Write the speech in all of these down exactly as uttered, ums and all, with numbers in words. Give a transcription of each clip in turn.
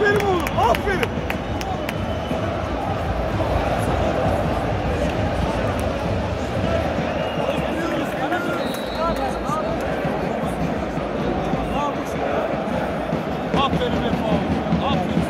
Aferin oğlum, aferin. Aferin Vefa. Aferin.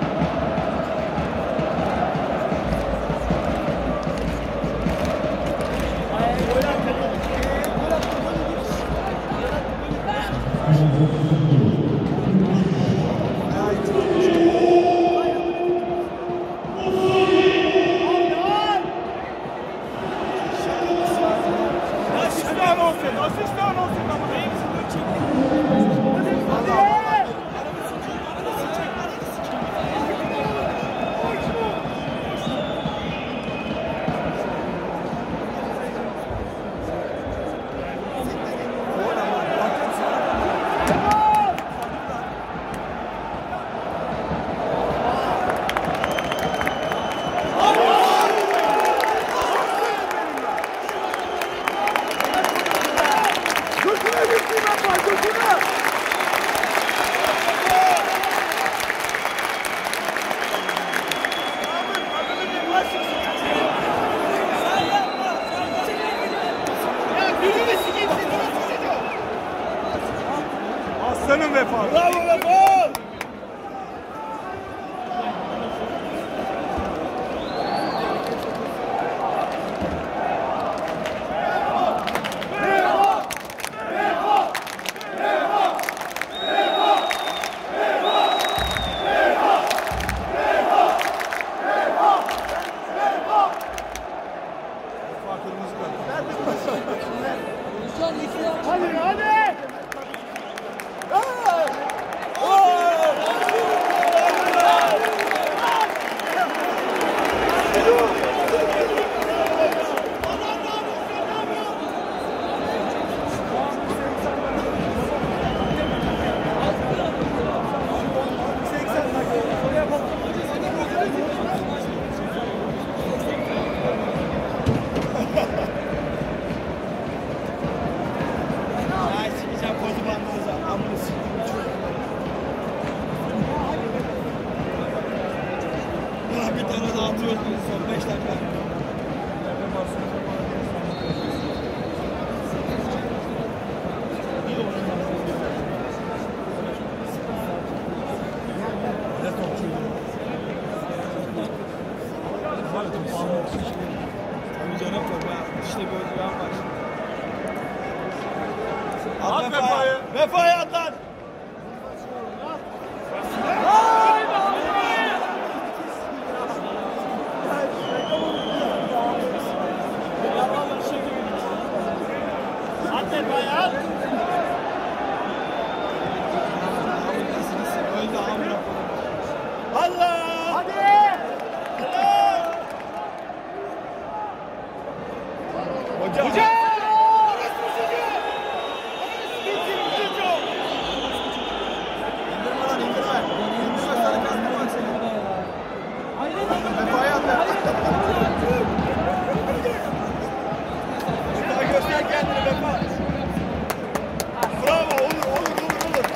Asistan olsun, asistan olsun ama. Aslanım Vefa. Bravo Vefa. Hadi hadi. Bir tane daha atıyoruz son beş dakika. Ne topçuydu? Tabii canım topa işte böyle bir an var. At Vefa'ya. Vefa'ya at lan. Allah! Hadi! Helal! Hoca! Hoca! İndirme lan indirme. İndirme sarı kastım bak seni. Vefa'ya at lan. Vefa göster kendini Vefa. Bravo olur olur olur olur.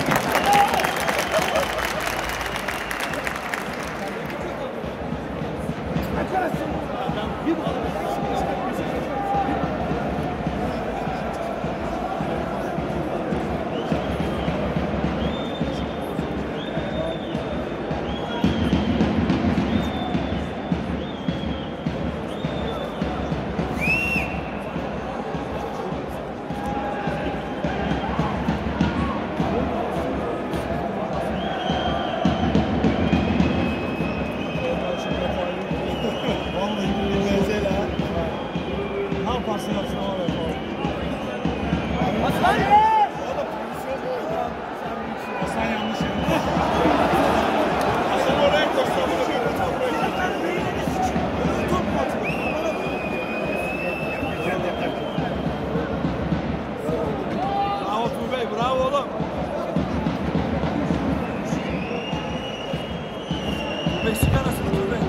Yaparsın yapsın ama be. Hasan! Hasan yanlış yaptı. Hasan oraya koştu. Bravo Tuğbey, bravo oğlum. Meksika nasıl Tuğbey?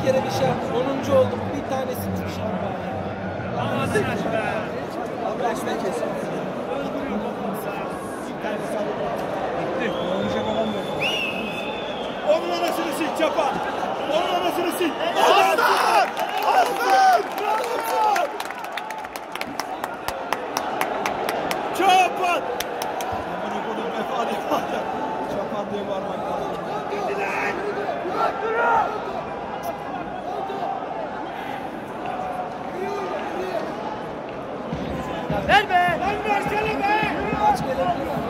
kere bir şey yaptı. Onuncu olduk. Bir tanesi bir şey yaptı. Ağzını aç be. Allah aşkına kesin. Bitti. Oynayacak olan yok. Onun anasını sil Çapan. Onun anasını sil. Aslan! Aslan! Çapan! Aman okudum vefa diye Çapan diye bağırmak lazım. Ver be. Ver versene be. Kaç kere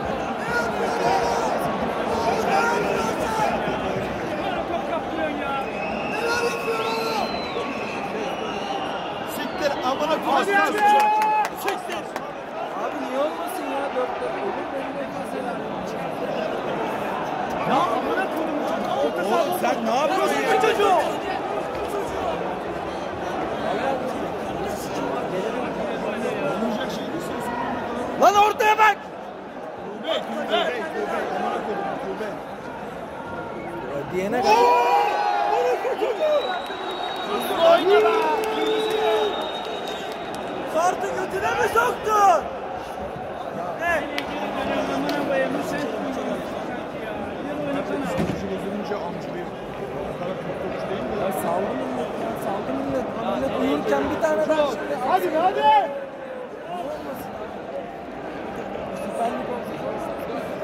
Top kaptırıyorsun ya. Siktir amına koyayım. Hadi abi. Siktir. Abi niye olmasın ya? Dörtte olur benimle mesela. Ya amına koydum. Orta saha Oğlum sen ne yapıyorsun Bu ya? çocuğu. Olmayacak şey değilse sonra. Lan ortaya bak! Tövbe, tövbe. Tövbe, amına koydum, tövbe. Diyene kadar. Oynama. Kartı götüne mi soktun? Ne? Amına koyayım. Bu ses. Şu bozulunca amca bir o kadar korkunç değil mi? Ya saldı millet ya, saldı millet. Millet uyurken bir tane daha şimdi. Hadi hadi. Süper Lig olsa.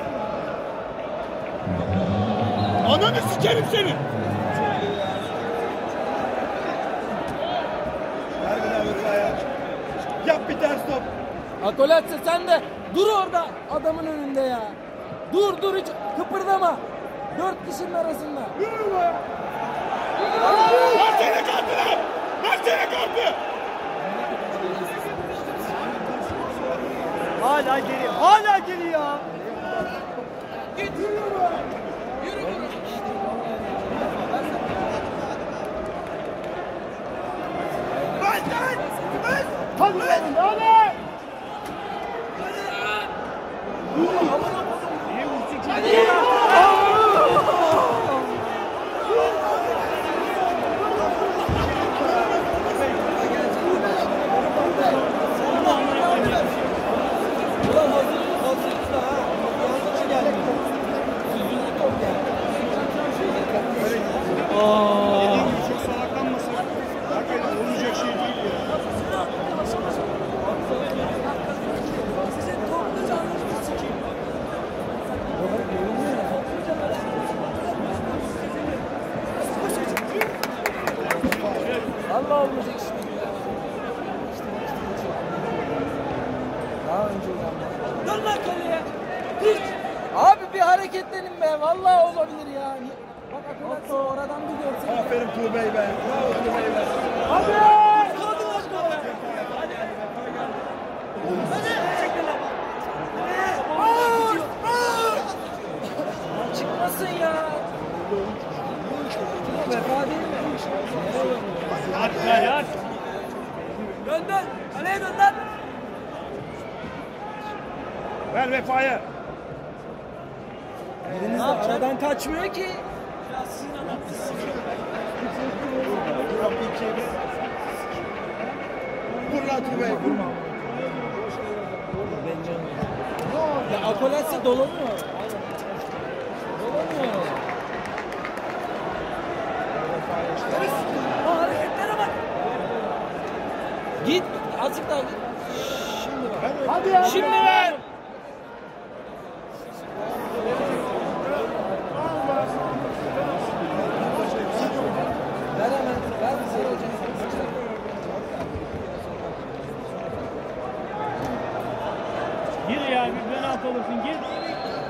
Ananı sikerim senin. Ver bir daha Lütfa'ya. Yap bir ters top. Akolatse sen de dur orada adamın önünde ya. Dur dur hiç kıpırdama. Dört kişinin arasında. Yürü be. Versene kartını. Versene kartı. Hala geliyor. Hala geliyor. Hadi oğlum, hadi. İyi vursun çocuğu. Ulan hazır, hazır da ha. Yanlış geldi. Süzüldü top yani. Dediğim gibi çok salaklanmasın. Hakikaten olmayacak şey değil ya. Sizin toplu canlı sikeyim. Allah olmayacak iş değil ya. İşte bak işte geçiyor. Daha önce uyanmak. Dön lan kaleye. Hiç. Abi bir hareketlenin be. Vallahi olabilir ya. Bak Akılatsı oradan bir görsen. Aferin Tuğbey be. Bravo Tuğbey be. Hadi. Kaldır lan şu kaleye. Hadi. Hadi. Lan çıkmasın ya. Vefa değil mi? Hadi hadi. Dön dön. Kaleye dön lan. Ver vefaya. Biriniz de aradan kaçmıyor ki. Vur bir ikiye bir. Vur lan Tuğbey. Vurma. Ya Akolatse dolanıyor. Dolanıyor. Aa, hareketlere bak. Git. Azıcık daha git. Şimdi bak. Hadi ya. Şimdi ver. Ver hemen. Ver bize hocam. Gir ya bir penaltı olursun gir.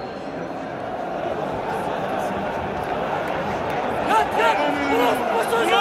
Yat yat. Vur. Vur.